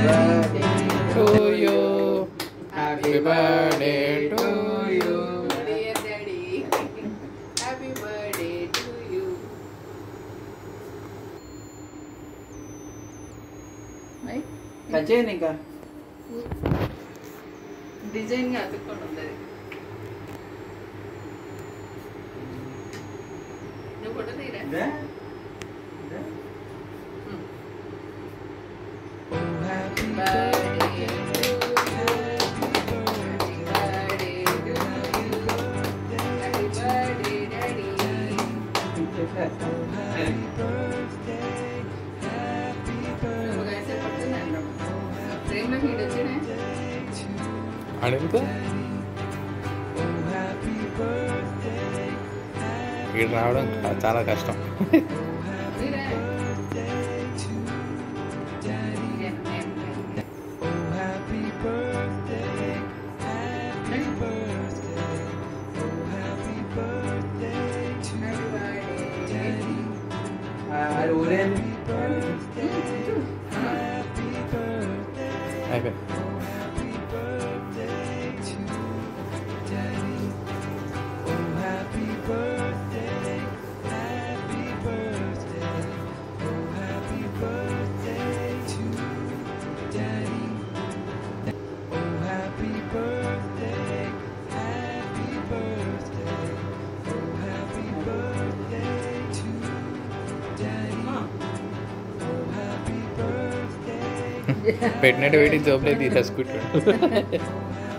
to you. Happy birthday to you. Dear Daddy, happy birthday to you. Kachen ఇంకా design గా అతుక్కొని ఉంది నువ్వు ఫోటో తీరా హ్యాపీ బర్త్డే అడుగుతా ఇక్కడ రావడం చాలా కష్టం. అయిపోయి పెట్టినట్టు పెట్టి జోబులే తీసేసుకుంటాడు.